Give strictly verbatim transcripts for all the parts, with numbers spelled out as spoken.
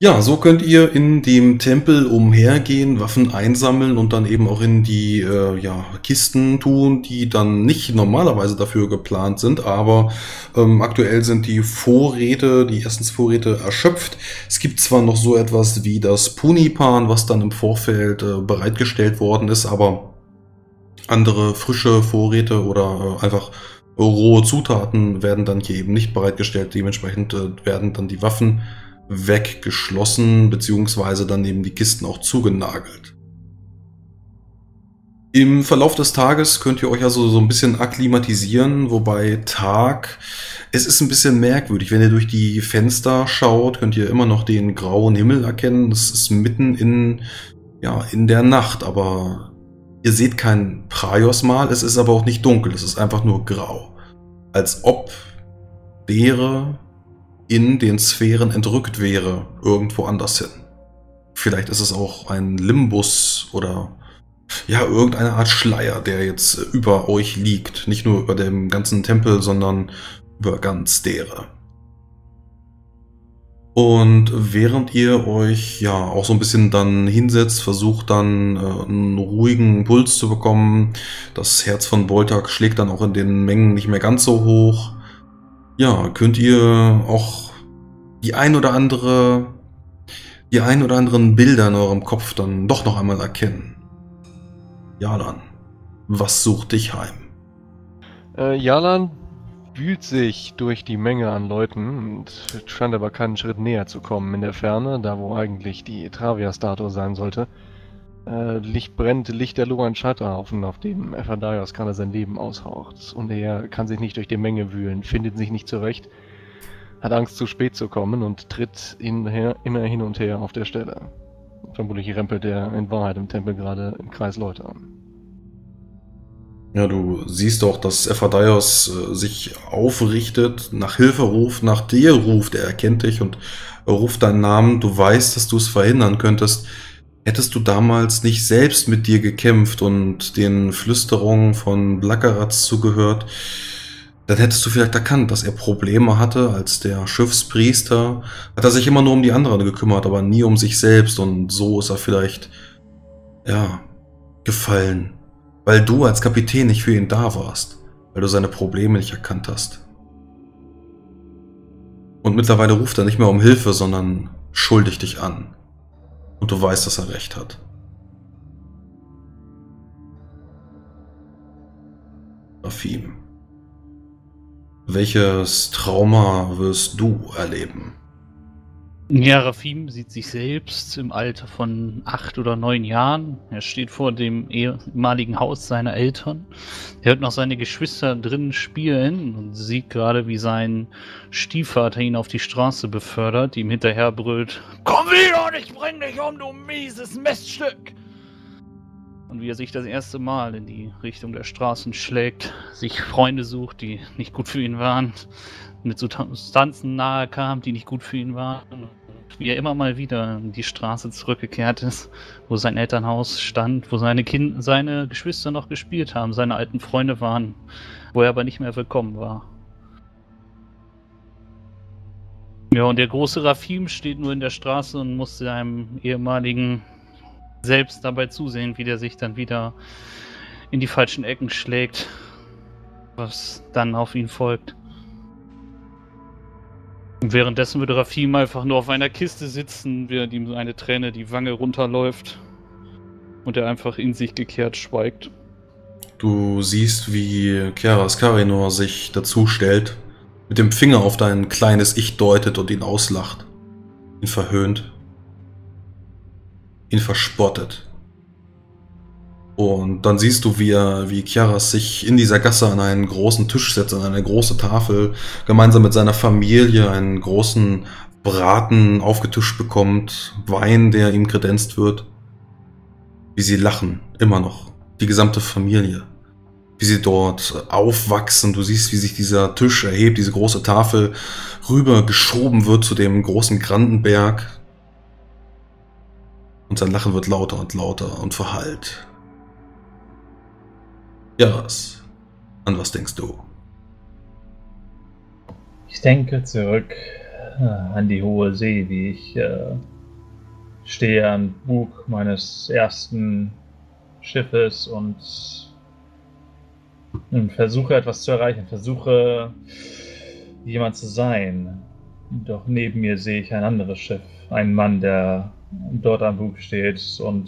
Ja, so könnt ihr in dem Tempel umhergehen, Waffen einsammeln und dann eben auch in die äh, ja, Kisten tun, die dann nicht normalerweise dafür geplant sind, aber ähm, aktuell sind die Vorräte, die Essensvorräte erschöpft. Es gibt zwar noch so etwas wie das Punipan, was dann im Vorfeld äh, bereitgestellt worden ist, aber andere frische Vorräte oder äh, einfach rohe Zutaten werden dann hier eben nicht bereitgestellt. Dementsprechend äh, werden dann die Waffen weggeschlossen, beziehungsweise dann eben die Kisten auch zugenagelt. Im Verlauf des Tages könnt ihr euch also so ein bisschen akklimatisieren, wobei Tag, es ist ein bisschen merkwürdig. Wenn ihr durch die Fenster schaut, könnt ihr immer noch den grauen Himmel erkennen. Das ist mitten in, ja, in der Nacht, aber ihr seht kein Praios-Mal, es ist aber auch nicht dunkel, es ist einfach nur grau. Als ob Beere in den Sphären entrückt wäre, irgendwo anders hin. Vielleicht ist es auch ein Limbus oder ja, irgendeine Art Schleier, der jetzt über euch liegt. Nicht nur über dem ganzen Tempel, sondern über ganz Dere. Und während ihr euch ja auch so ein bisschen dann hinsetzt, versucht dann äh, einen ruhigen Puls zu bekommen. Das Herz von Boltak schlägt dann auch in den Mengen nicht mehr ganz so hoch. Ja, könnt ihr auch die ein oder andere, die ein oder anderen Bilder in eurem Kopf dann doch noch einmal erkennen. Jalan, was sucht dich heim? Äh, Jalan wühlt sich durch die Menge an Leuten und scheint aber keinen Schritt näher zu kommen. In der Ferne, da wo eigentlich die Travia-Statue sein sollte, äh, Licht brennt Lichterloh ein Scheiterhaufen, auf dem Ephadaios gerade sein Leben aushaucht. Und er kann sich nicht durch die Menge wühlen, findet sich nicht zurecht, hat Angst, zu spät zu kommen und tritt hinher, immer hin und her auf der Stelle. Vermutlich rempelt er in Wahrheit im Tempel gerade im Kreis Leute an. Ja, du siehst auch, dass Ephadaios äh, sich aufrichtet, nach Hilfe ruft, nach dir ruft. Er erkennt dich und ruft deinen Namen. Du weißt, dass du es verhindern könntest. Hättest du damals nicht selbst mit dir gekämpft und den Flüsterungen von Blackeratz zugehört, dann hättest du vielleicht erkannt, dass er Probleme hatte. Als der Schiffspriester hat er sich immer nur um die anderen gekümmert, aber nie um sich selbst. Und so ist er vielleicht, ja, gefallen. Weil du als Kapitän nicht für ihn da warst. Weil du seine Probleme nicht erkannt hast. Und mittlerweile ruft er nicht mehr um Hilfe, sondern schuldigt dich an. Und du weißt, dass er recht hat. Rafim. Welches Trauma wirst du erleben? Ja, Rafim sieht sich selbst im Alter von acht oder neun Jahren. Er steht vor dem ehemaligen Haus seiner Eltern. Er hört noch seine Geschwister drinnen spielen und sieht gerade, wie sein Stiefvater ihn auf die Straße befördert, ihm hinterher brüllt: Komm wieder und ich bring dich um, du mieses Miststück! Und wie er sich das erste Mal in die Richtung der Straßen schlägt, sich Freunde sucht, die nicht gut für ihn waren, mit Substanzen nahe kam, die nicht gut für ihn waren. Und wie er immer mal wieder in die Straße zurückgekehrt ist, wo sein Elternhaus stand, wo seine Kind seine Geschwister noch gespielt haben, seine alten Freunde waren, wo er aber nicht mehr willkommen war. Ja, und der große Rafim steht nur in der Straße und muss seinem ehemaligen selbst dabei zusehen, wie der sich dann wieder in die falschen Ecken schlägt, was dann auf ihn folgt. Und währenddessen würde Rafim einfach nur auf einer Kiste sitzen, während ihm eine Träne die Wange runterläuft und er einfach in sich gekehrt schweigt. Du siehst, wie Keras Karinor sich dazu stellt, mit dem Finger auf dein kleines Ich deutet und ihn auslacht, ihn verhöhnt, ihn verspottet. Und dann siehst du, wie, er, wie Kiaras sich in dieser Gasse an einen großen Tisch setzt, an eine große Tafel, gemeinsam mit seiner Familie einen großen Braten aufgetischt bekommt, Wein, der ihm kredenzt wird. Wie sie lachen, immer noch, die gesamte Familie. Wie sie dort aufwachsen, du siehst, wie sich dieser Tisch erhebt, diese große Tafel rüber geschoben wird zu dem großen Grandenberg. Und sein Lachen wird lauter und lauter und verhallt. Jaras, an was denkst du? Ich denke zurück äh, an die hohe See, wie ich äh, stehe am Bug meines ersten Schiffes und, und versuche etwas zu erreichen, versuche jemand zu sein. Doch neben mir sehe ich ein anderes Schiff, einen Mann, der dort am Bug steht und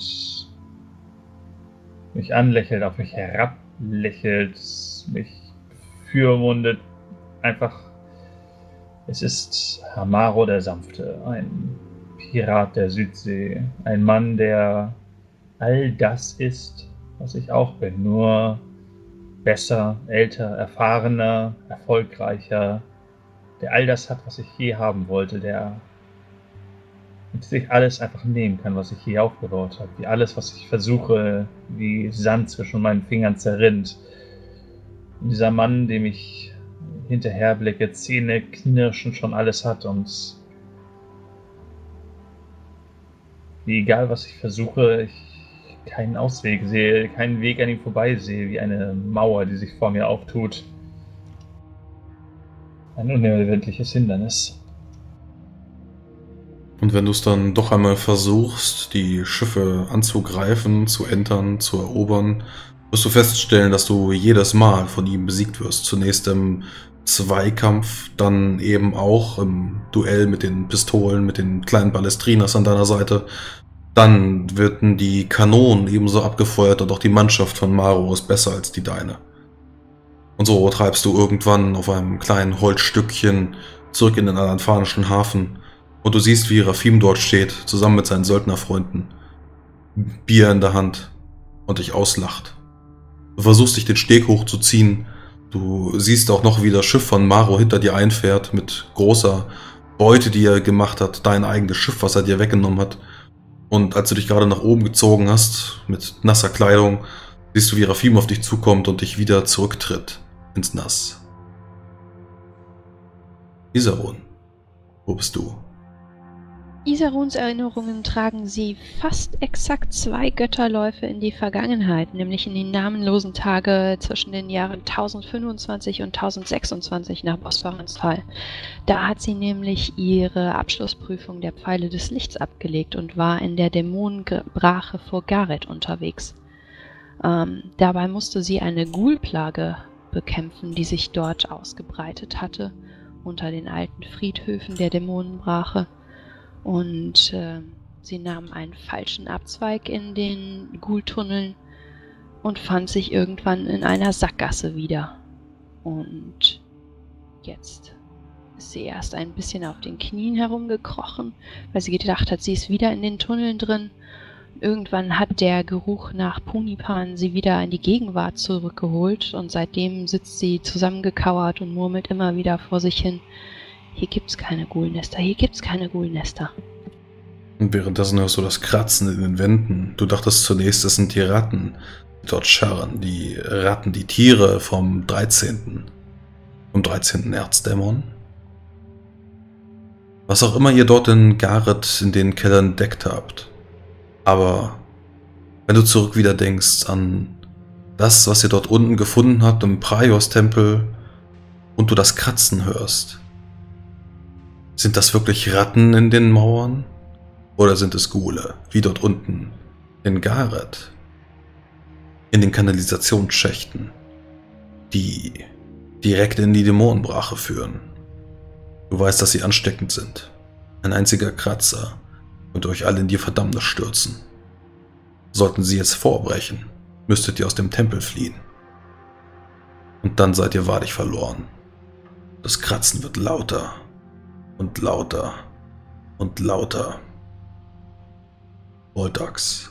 mich anlächelt, auf mich herablächelt, mich fürmundet. Einfach, es ist Amaro der Sanfte, ein Pirat der Südsee, ein Mann, der all das ist, was ich auch bin, nur besser, älter, erfahrener, erfolgreicher, der all das hat, was ich je haben wollte, der sich alles einfach nehmen kann, was ich je aufgebaut habe, wie alles, was ich versuche, wie Sand zwischen meinen Fingern zerrinnt. Und dieser Mann, dem ich hinterherblicke, Zähne knirschen, schon alles hat und wie egal, was ich versuche, ich keinen Ausweg sehe, keinen Weg an ihm vorbei sehe, wie eine Mauer, die sich vor mir auftut. Ein unüberwindliches Hindernis. Und wenn du es dann doch einmal versuchst, die Schiffe anzugreifen, zu entern, zu erobern, wirst du feststellen, dass du jedes Mal von ihm besiegt wirst. Zunächst im Zweikampf, dann eben auch im Duell mit den Pistolen, mit den kleinen Ballestrinas an deiner Seite. Dann werden die Kanonen ebenso abgefeuert und auch die Mannschaft von Maro ist besser als die deine. Und so treibst du irgendwann auf einem kleinen Holzstückchen zurück in den alanfanischen Hafen und du siehst, wie Rafim dort steht, zusammen mit seinen Söldnerfreunden, Bier in der Hand und dich auslacht. Du versuchst dich den Steg hochzuziehen, du siehst auch noch, wie das Schiff von Maro hinter dir einfährt mit großer Beute, die er gemacht hat, dein eigenes Schiff, was er dir weggenommen hat. Und als du dich gerade nach oben gezogen hast, mit nasser Kleidung, siehst du, wie Rafim auf dich zukommt und dich wieder zurücktritt ins Nass. Isarun, wo bist du? Isaruns Erinnerungen tragen sie fast exakt zwei Götterläufe in die Vergangenheit, nämlich in die namenlosen Tage zwischen den Jahren tausendfünfundzwanzig und tausendsechsundzwanzig nach Bosporanstal. Da hat sie nämlich ihre Abschlussprüfung der Pfeile des Lichts abgelegt und war in der Dämonenbrache vor Gareth unterwegs. Ähm, dabei musste sie eine Ghoul-Plage bekämpfen, die sich dort ausgebreitet hatte, unter den alten Friedhöfen der Dämonenbrache. Und äh, sie nahm einen falschen Abzweig in den Ghoul-Tunneln und fand sich irgendwann in einer Sackgasse wieder. Und jetzt ist sie erst ein bisschen auf den Knien herumgekrochen, weil sie gedacht hat, sie ist wieder in den Tunneln drin. Irgendwann hat der Geruch nach Punipan sie wieder in die Gegenwart zurückgeholt und seitdem sitzt sie zusammengekauert und murmelt immer wieder vor sich hin: Hier gibt's keine Ghoul-Nester, hier gibt's keine Ghoul-Nester. Und währenddessen hörst du das Kratzen in den Wänden. Du dachtest zunächst, es sind die Ratten, die dort scharren. Die Ratten, die Tiere vom dreizehnten Vom dreizehnten Erzdämon. Was auch immer ihr dort in Gareth in den Kellern entdeckt habt. Aber wenn du zurück wieder denkst an das, was ihr dort unten gefunden habt im Praios-Tempel und du das Kratzen hörst, sind das wirklich Ratten in den Mauern? Oder sind es Ghule, wie dort unten in Gareth? In den Kanalisationsschächten, die direkt in die Dämonenbrache führen. Du weißt, dass sie ansteckend sind. Ein einziger Kratzer und euch alle in die Verdammnis stürzen. Sollten sie jetzt vorbrechen, müsstet ihr aus dem Tempel fliehen. Und dann seid ihr wahrlich verloren. Das Kratzen wird lauter. Und lauter und lauter. Voltax.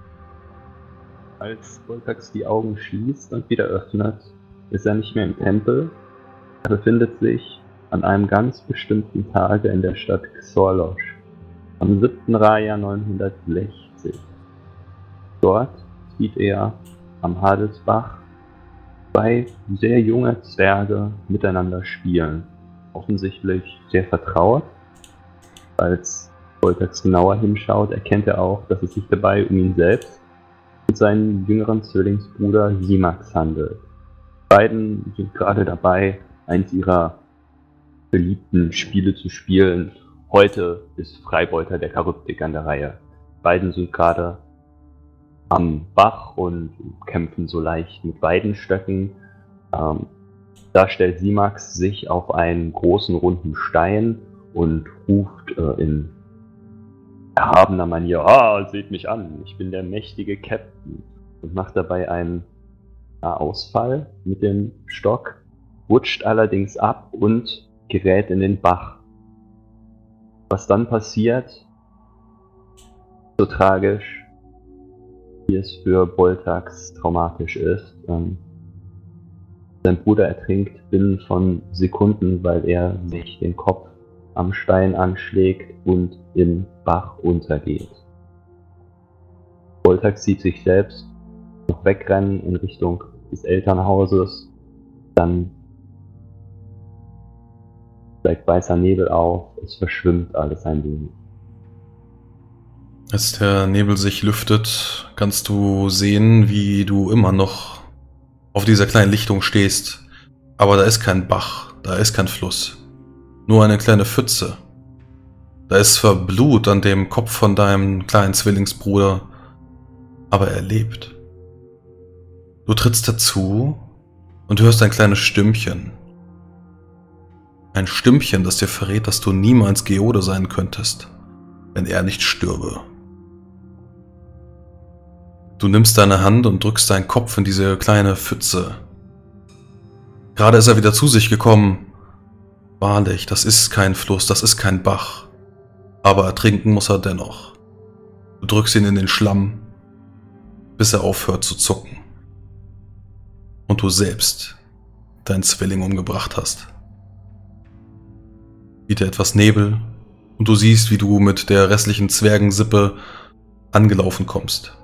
Als Voltax die Augen schließt und wieder öffnet, ist er nicht mehr im Tempel. Er befindet sich an einem ganz bestimmten Tage in der Stadt Xorlosch, am siebten Raja neunhundertsechzig. Dort sieht er am Hadesbach zwei sehr junge Zwerge miteinander spielen. Offensichtlich sehr vertraut. Als Voltax genauer hinschaut, erkennt er auch, dass es sich dabei um ihn selbst und seinen jüngeren Zwillingsbruder Simax handelt. Die beiden sind gerade dabei, eins ihrer beliebten Spiele zu spielen. Heute ist Freibeuter der Charybdik an der Reihe. beiden sind gerade am Bach und kämpfen so leicht mit Weidenstöcken. Ähm, da stellt Simax sich auf einen großen runden Stein und ruft äh, in erhabener Manier: Ah, seht mich an, ich bin der mächtige Captain. Und macht dabei einen ja, Ausfall mit dem Stock, rutscht allerdings ab und gerät in den Bach. Was dann passiert, so tragisch, wie es für Boltax traumatisch ist. Ähm, sein Bruder ertrinkt binnen von Sekunden, weil er sich den Kopf am Stein anschlägt und im Bach untergeht. Boltax sieht sich selbst noch wegrennen in Richtung des Elternhauses, dann steigt weißer Nebel auf, es verschwimmt alles ein wenig. Als der Nebel sich lüftet, kannst du sehen, wie du immer noch auf dieser kleinen Lichtung stehst. Aber da ist kein Bach, da ist kein Fluss. Nur eine kleine Pfütze. Da ist zwar Blut an dem Kopf von deinem kleinen Zwillingsbruder, aber er lebt. Du trittst dazu und hörst ein kleines Stimmchen. Ein Stimmchen, das dir verrät, dass du niemals Geode sein könntest, wenn er nicht stürbe. Du nimmst deine Hand und drückst deinen Kopf in diese kleine Pfütze. Gerade ist er wieder zu sich gekommen. Wahrlich, das ist kein Fluss, das ist kein Bach. Aber ertrinken muss er dennoch. Du drückst ihn in den Schlamm, bis er aufhört zu zucken. Und du selbst deinen Zwilling umgebracht hast. Wieder etwas Nebel und du siehst, wie du mit der restlichen Zwergensippe angelaufen kommst.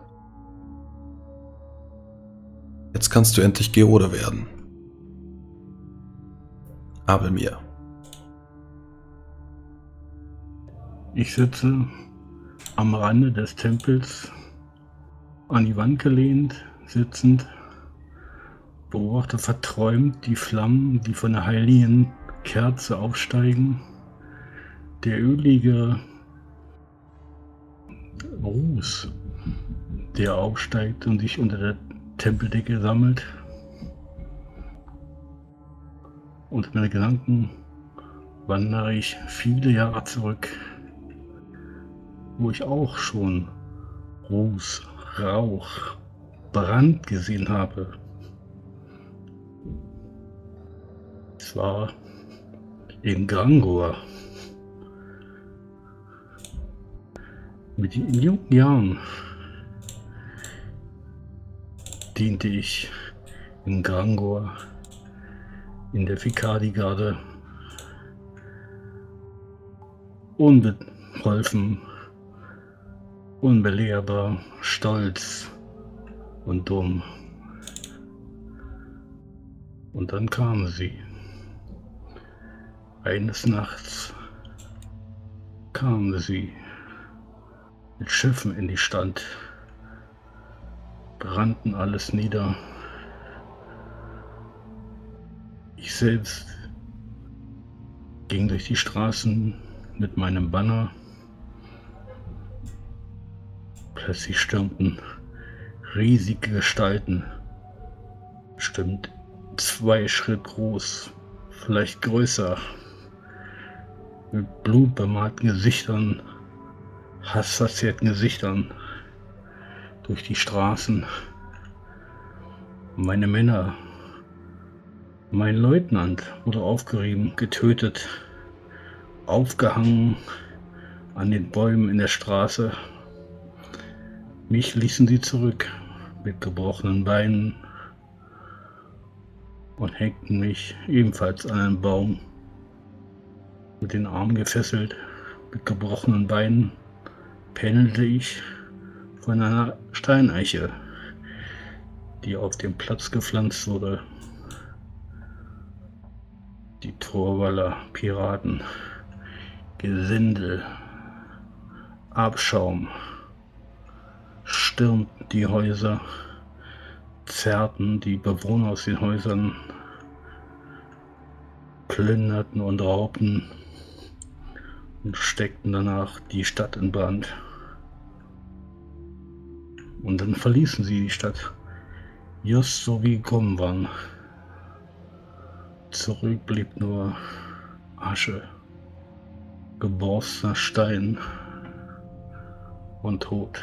Jetzt kannst du endlich Geode werden. Abelmir. Ich sitze am Rande des Tempels, an die Wand gelehnt, sitzend, beobachte verträumt die Flammen, die von der heiligen Kerze aufsteigen. Der ölige Ruß, der aufsteigt und sich unter der Tempeldecke sammelt. Und meine Gedanken wandere ich viele Jahre zurück, wo ich auch schon Ruß, Rauch, Brand gesehen habe. Es war in Grangor. Mit den jungen Jahren diente ich in Grangor in der Fikadi-Garde, unbeholfen, unbelehrbar, stolz und dumm. Und dann kam sie. Eines Nachts kam sie mit Schiffen in die Stadt, brannten alles nieder. Ich selbst ging durch die Straßen mit meinem Banner. Plötzlich stürmten riesige Gestalten, bestimmt zwei Schritt groß, vielleicht größer, mit blutbemalten Gesichtern, hassverzerrten Gesichtern durch die Straßen. Meine Männer, mein Leutnant wurde aufgerieben, getötet, aufgehangen an den Bäumen in der Straße. Mich ließen sie zurück mit gebrochenen Beinen und hängten mich ebenfalls an einen Baum, mit den Armen gefesselt, mit gebrochenen Beinen pendelte ich von einer Steineiche, die auf dem Platz gepflanzt wurde. Die Torwaller Piraten, Gesindel, Abschaum, stürmten die Häuser, zerrten die Bewohner aus den Häusern, plünderten und raubten und steckten danach die Stadt in Brand. Und dann verließen sie die Stadt. Just so wie gekommen waren. Zurück blieb nur Asche, geborstener Stein und Tod.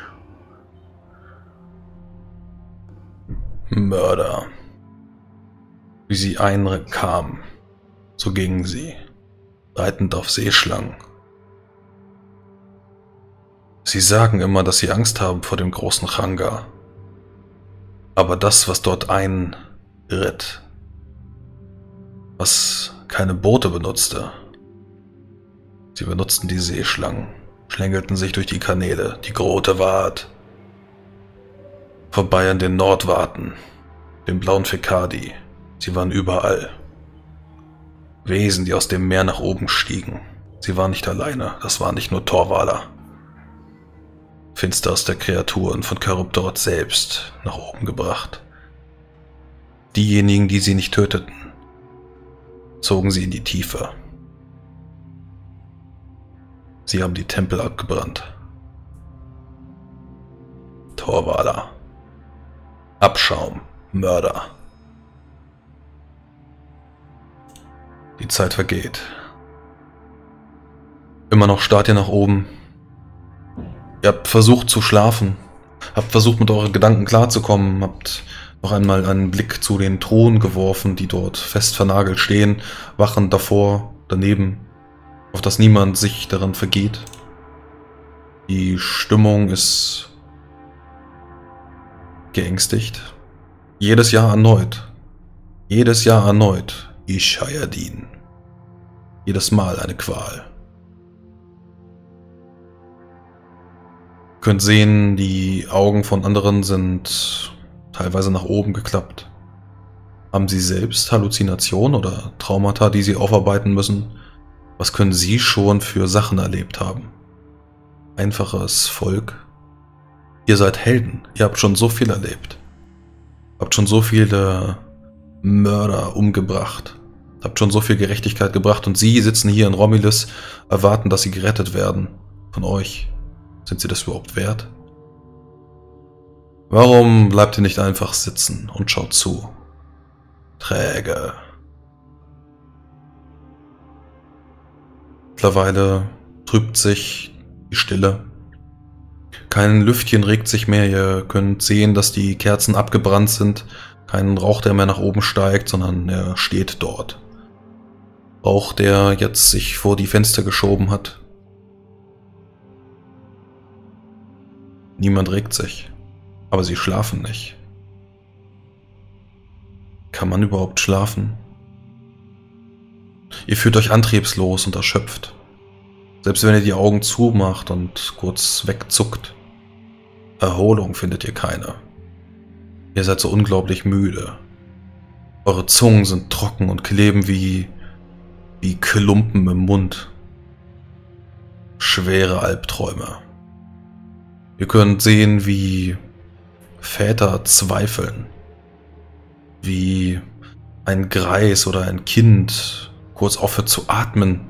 Mörder. Wie sie einkamen, so gingen sie, reitend auf Seeschlangen. Sie sagen immer, dass sie Angst haben vor dem großen Ranga. Aber das, was dort einritt, was keine Boote benutzte, sie benutzten die Seeschlangen, schlängelten sich durch die Kanäle, die Grote Wart, vorbei an den Nordwarten, dem blauen Fekadi. Sie waren überall. Wesen, die aus dem Meer nach oben stiegen. Sie waren nicht alleine, das waren nicht nur Torvaler. Finsterste Kreaturen von Charybdor selbst nach oben gebracht. Diejenigen, die sie nicht töteten, zogen sie in die Tiefe. Sie haben die Tempel abgebrannt. Torvaler. Abschaum. Mörder. Die Zeit vergeht. Immer noch starrt ihr nach oben. Ihr habt versucht zu schlafen. Habt versucht mit euren Gedanken klarzukommen. Habt noch einmal einen Blick zu den Thronen geworfen, die dort fest vernagelt stehen. Wachen davor, daneben. Auf dass niemand sich daran vergeht. Die Stimmung ist geängstigt. Jedes Jahr erneut. Jedes Jahr erneut. Ishayadin. Jedes Mal eine Qual. Ihr könnt sehen, die Augen von anderen sind teilweise nach oben geklappt. Haben sie selbst Halluzinationen oder Traumata, die sie aufarbeiten müssen? Was können sie schon für Sachen erlebt haben? Einfaches Volk. Ihr seid Helden. Ihr habt schon so viel erlebt. Habt schon so viele Mörder umgebracht. Habt schon so viel Gerechtigkeit gebracht und sie sitzen hier in Romulus, erwarten, dass sie gerettet werden. Von euch. Sind sie das überhaupt wert? Warum bleibt ihr nicht einfach sitzen und schaut zu? Träge. Mittlerweile trübt sich die Stille. Kein Lüftchen regt sich mehr. Ihr könnt sehen, dass die Kerzen abgebrannt sind. Kein Rauch, der mehr nach oben steigt, sondern er steht dort. Rauch, der jetzt sich vor die Fenster geschoben hat. Niemand regt sich. Aber sie schlafen nicht. Kann man überhaupt schlafen? Ihr fühlt euch antriebslos und erschöpft. Selbst wenn ihr die Augen zumacht und kurz wegzuckt. Erholung findet ihr keine. Ihr seid so unglaublich müde. Eure Zungen sind trocken und kleben wie, wie Klumpen im Mund. Schwere Albträume. Ihr könnt sehen, wie Väter zweifeln. Wie ein Greis oder ein Kind kurz aufhört zu atmen.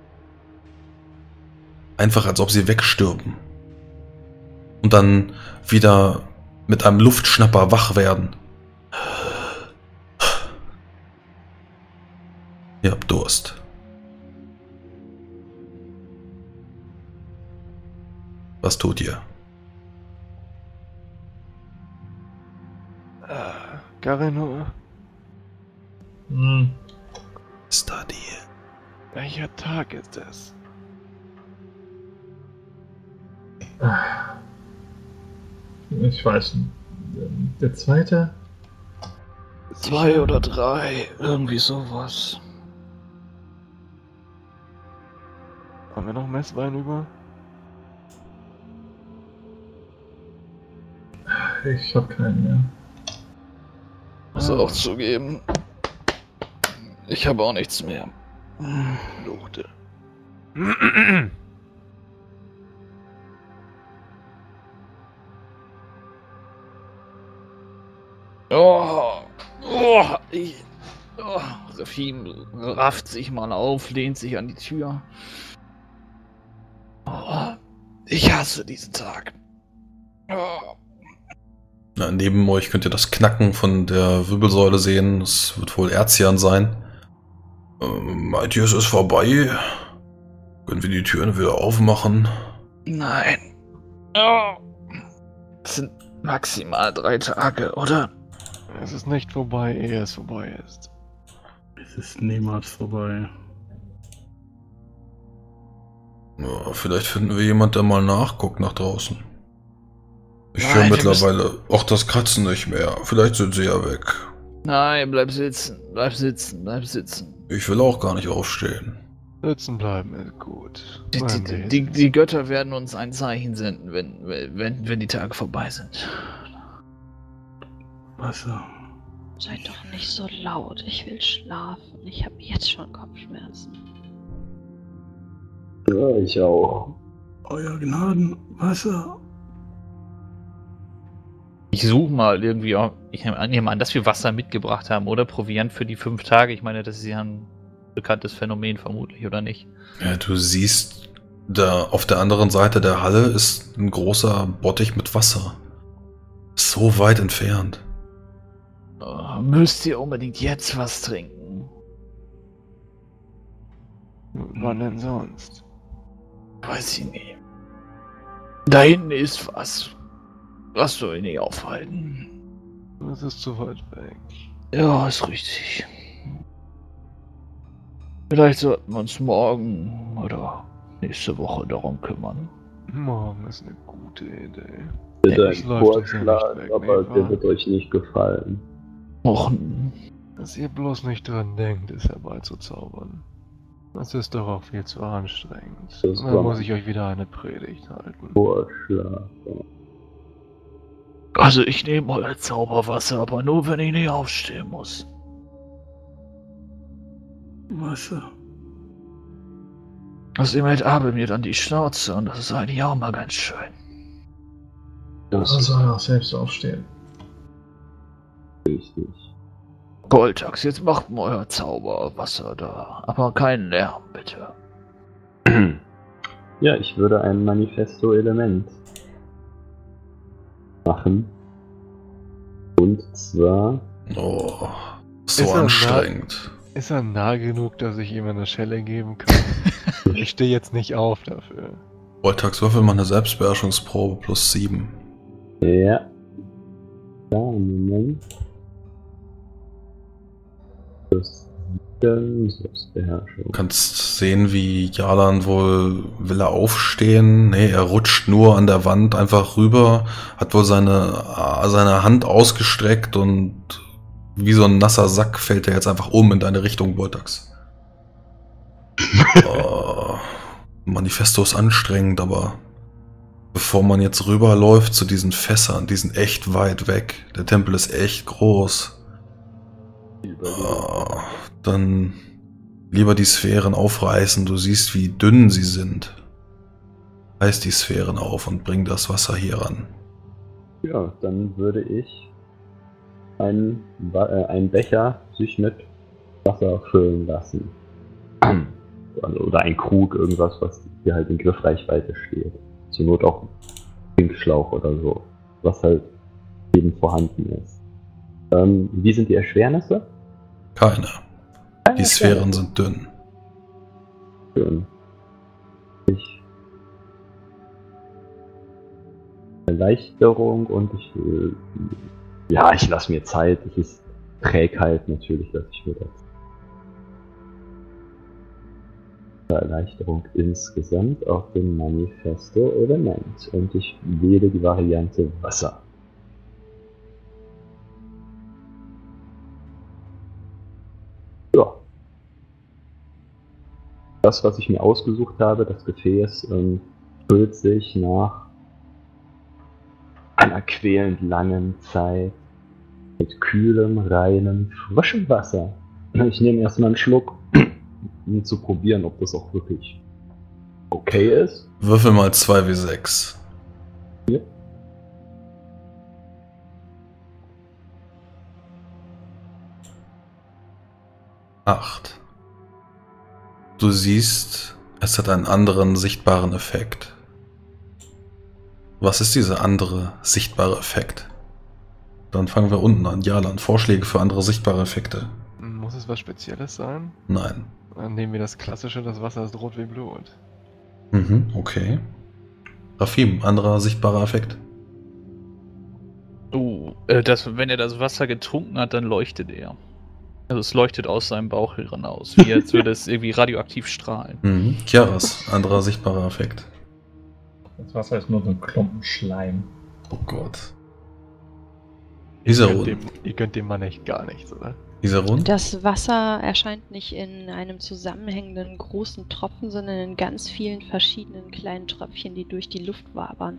Einfach als ob sie wegstürben. Und dann wieder mit einem Luftschnapper wach werden. Ihr habt Durst. Was tut ihr? Äh, Garenor. Hm. Study. Welcher Tag ist es? Ich weiß nicht. Der zweite? Zwei oder drei, irgendwie sowas. Haben wir noch Messwein über? Ich hab keinen mehr. Muss auch zugeben. Ich habe auch nichts mehr. Luchte. Oh, oh, ich, oh, Refim rafft sich mal auf, lehnt sich an die Tür. Oh, ich hasse diesen Tag. Oh, Na, neben euch könnt ihr das Knacken von der Wirbelsäule sehen. Das wird wohl Erzian sein. Ähm, meint ihr, es ist vorbei? Können wir die Türen wieder aufmachen? Nein. Oh. Das sind maximal drei Tage, oder? Es ist nicht vorbei, ehe es vorbei ist. Es ist niemals vorbei. Ja, vielleicht finden wir jemand, der mal nachguckt nach draußen. Ich Nein, höre wir mittlerweile auch das Kratzen nicht mehr. Vielleicht sind sie ja weg. Nein, bleib sitzen, bleib sitzen, bleib sitzen. Ich will auch gar nicht aufstehen. Sitzen bleiben ist gut. Die, Bleiben die, wir die, sitzen. die Götter werden uns ein Zeichen senden, wenn, wenn, wenn die Tage vorbei sind. Wasser. Seid doch nicht so laut. Ich will schlafen. Ich habe jetzt schon Kopfschmerzen. Ja, ich auch. Euer Gnaden, Wasser. Ich suche mal irgendwie auch. Ich nehme an, nehme an, dass wir Wasser mitgebracht haben, oder? Proviant für die fünf Tage. Ich meine, das ist ja ein bekanntes Phänomen, vermutlich, oder nicht? Ja, du siehst, da auf der anderen Seite der Halle ist ein großer Bottich mit Wasser. So weit entfernt. Oh, müsst ihr unbedingt jetzt was trinken? Wann denn sonst? Weiß ich nicht. Da hinten ist was. Lass du ihn nicht aufhalten. Es ist zu weit weg. Ja, ist richtig. Vielleicht sollten wir uns morgen oder nächste Woche darum kümmern. Morgen ist eine gute Idee. Bitte Es ein läuft uns ja Vorschlag, nicht weg, aber nicht der wahr? wird euch nicht gefallen. Och, Dass ihr bloß nicht dran denkt, es herbeizuzaubern. Das ist doch auch viel zu anstrengend. Das Und dann war muss mein ich euch wieder eine Predigt halten. Vorschlag. also ich nehme euer Zauberwasser, aber nur wenn ich nicht aufstehen muss. Wasser. Außerdem hält Abel mir dann die Schnauze und das ist eigentlich auch mal ganz schön. Das Man ist soll auch selbst aufstehen. richtig. Goltax, jetzt macht mal euer Zauberwasser da. Aber keinen Lärm, bitte. Ja, ich würde ein Manifesto-Element machen. Und zwar, Oh, so Ist er anstrengend. Ist er nah genug, dass ich ihm eine Schelle geben kann? Ich stehe jetzt nicht auf dafür. Voltax, würfel mal eine Selbstbeherrschungsprobe plus sieben. ja. Ja, Moment. Das sieben, Selbstbeherrschung. Du kannst sehen, wie Jalan wohl, will er aufstehen? Nee, er rutscht nur an der Wand einfach rüber, hat wohl seine, seine Hand ausgestreckt und wie so ein nasser Sack fällt er jetzt einfach um in deine Richtung, Voltax. Oh, Manifesto ist anstrengend, aber bevor man jetzt rüberläuft zu diesen Fässern, die sind echt weit weg. Der Tempel ist echt groß. Oh, dann lieber die Sphären aufreißen. Du siehst, wie dünn sie sind. Reiß die Sphären auf und bring das Wasser hier ran. Ja, dann würde ich einen, Ba- äh, einen Becher sich mit Wasser füllen lassen. Also, oder ein Krug, irgendwas, was hier halt in Griffreichweite steht. Zur Not auch ein Trinkschlauch oder so. Was halt eben vorhanden ist. Ähm, wie sind die Erschwernisse? Keine. Die Sphären sind dünn. Schön. Ich Erleichterung und ich will. Ja, ich lasse mir Zeit. Es ist Trägheit natürlich, dass ich mir das. Erleichterung insgesamt auf dem Manifesto-Element. Und ich wähle die Variante Wasser. Ja. Das, was ich mir ausgesucht habe, das Gefäß, ähm, füllt sich nach einer quälend langen Zeit mit kühlem, reinem, frischem Wasser. Ich nehme erstmal einen Schluck, um zu probieren, ob das auch wirklich okay ist. Würfel mal zwei W sechs. Ja. acht. Du siehst, es hat einen anderen sichtbaren Effekt. Was ist dieser andere sichtbare Effekt? Dann fangen wir unten an. Jalan, Vorschläge für andere sichtbare Effekte. Muss es was Spezielles sein? Nein. Dann nehmen wir das Klassische, das Wasser ist rot wie Blut. Mhm, okay. Rafim, anderer sichtbarer Effekt. Oh, äh, das, wenn er das Wasser getrunken hat, dann leuchtet er. Also es leuchtet aus seinem Bauch heraus, wie als würde es irgendwie radioaktiv strahlen. Mhm. Chiaras, anderer sichtbarer Effekt. Das Wasser ist nur so ein Klumpen Schleim. Oh Gott. Ihr Isarun. gönnt, dem, ihr gönnt dem Mann echt gar nichts, oder? Isarun? Das Wasser erscheint nicht in einem zusammenhängenden großen Tropfen, sondern in ganz vielen verschiedenen kleinen Tröpfchen, die durch die Luft wabern.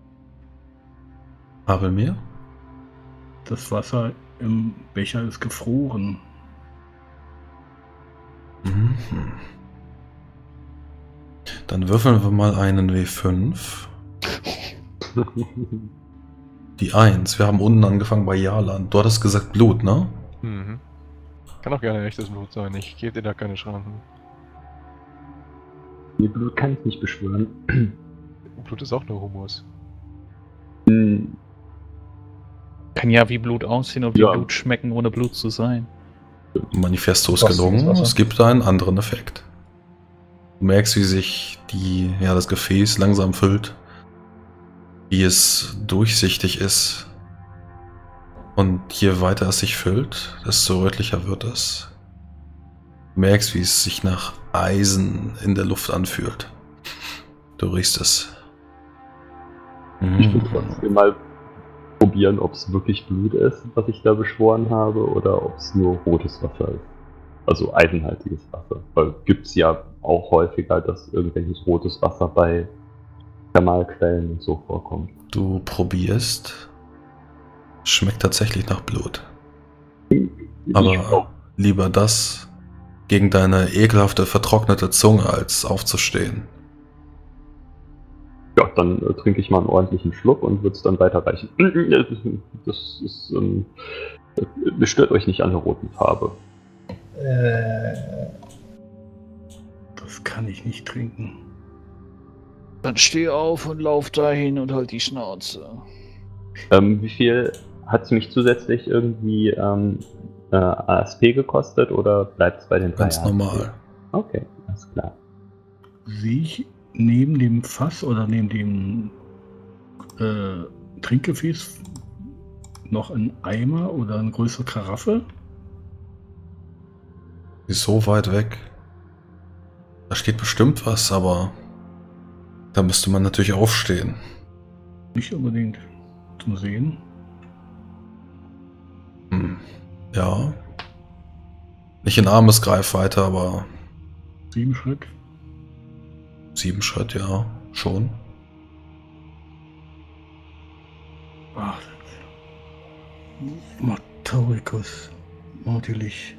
Abelmir? Das Wasser im Becher ist gefroren. Mhm. Dann würfeln wir mal einen W fünf. Die eins. Wir haben unten angefangen bei Jalan. Du hattest gesagt Blut, ne? Mhm. Kann auch gerne echtes Blut sein, ich gebe dir da keine Schranken. Ihr Blut kann ich nicht beschwören. Blut ist auch nur Humus. Hm, Kann ja wie Blut aussehen und wie Ja. Blut schmecken, ohne Blut zu sein. Manifesto ist Was, gelungen. was, was? Es gibt einen anderen Effekt. Du merkst, wie sich die, ja, das Gefäß langsam füllt. Wie es durchsichtig ist. Und je weiter es sich füllt, desto rötlicher wird es. Du merkst, wie es sich nach Eisen in der Luft anfühlt. Du riechst es. Ich will Mhm. trotzdem mal probieren, ob es wirklich Blut ist, was ich da beschworen habe, oder ob es nur rotes Wasser ist. Also eisenhaltiges Wasser. Weil gibt es ja auch häufiger, dass irgendwelches rotes Wasser bei Thermalquellen und so vorkommt. Du probierst. Schmeckt tatsächlich nach Blut. Ich Aber auch. lieber das gegen deine ekelhafte, vertrocknete Zunge, als aufzustehen. Ja, dann äh, trinke ich mal einen ordentlichen Schluck und würde es dann weiterreichen. Das ist, ähm, äh, stört euch nicht an der roten Farbe. Äh, Das kann ich nicht trinken. Dann steh auf und lauf dahin und halt die Schnauze. Ähm, wie viel hat es mich zusätzlich irgendwie ähm, äh, A S P gekostet oder bleibt es bei den drei Ganz A S P? normal. Okay, alles klar. Sehe ich neben dem Fass oder neben dem äh, Trinkgefäß noch einen Eimer oder eine größere Karaffe? Ist so weit weg. Da steht bestimmt was, aber da müsste man natürlich aufstehen. Nicht unbedingt zum Sehen. Hm. Ja. Nicht in Armesgreifweite, aber Sieben Schritt. sieben Schritt, ja, schon. Ah, Matoricus. Natürlich.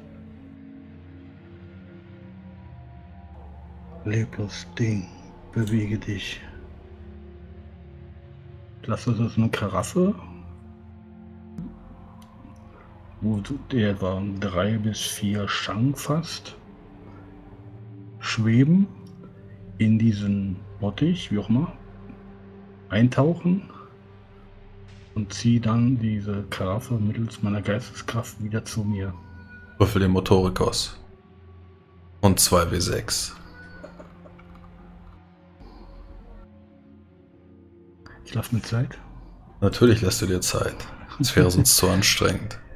Leblos Ding. Bewege dich. Lass uns das eine Karaffe. Wo der war drei bis vier Schang fast. Schweben in diesen Bottich, wie auch immer. Eintauchen. Und ziehe dann diese Karaffe mittels meiner Geisteskraft wieder zu mir. Würfel den Motorikos. Und zwei W sechs. Ich lasse mir Zeit. Natürlich lässt du dir Zeit. Das wäre sonst zu anstrengend.